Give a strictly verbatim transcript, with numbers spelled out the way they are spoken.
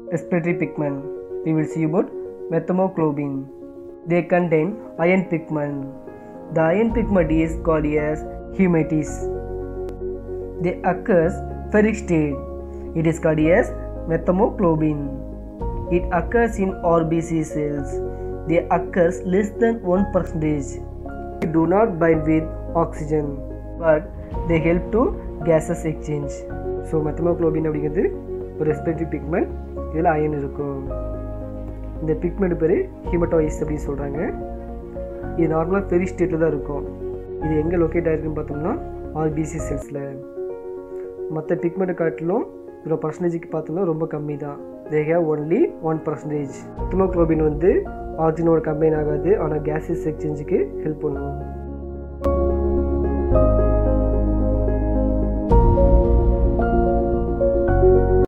respiratory pigment. We will see about methemoglobin. They contain iron pigment. The iron pigment is called as hematase. They occurs ferric state. It is called as methemoglobin. It occurs in R B C cells. They occurs less than one percent. They do not bind with oxygen, but they help to gases exchange. So methemoglobin அப்படிங்கிறது ஒரு respiratory pigment. இதில் iron இருக்கும். இந்த pigment பேர் ஹீமட்டாய்ஸ் அப்படின்னு சொல்கிறாங்க. இது நார்மலாக ஃபெரிக் ஸ்டேட்டில் தான் இருக்கும். இது எங்கே லொக்கேட் ஆகிருக்குன்னு பார்த்தோம்னா ஆர்பிசி செல்ஸில். மற்ற பிக்மெண்ட்டை காட்டிலும் இதோட பர்சன்டேஜுக்கு பார்த்தோம்னா ரொம்ப கம்மி தான். They have only one percentage. Methaemoglobin வந்து ஆக்சிஜனோட கம்பைன் ஆகாது, ஆனால் கேஸஸ் எக்ஸ்சேஞ்சுக்கு ஹெல்ப் பண்ணுவோம்.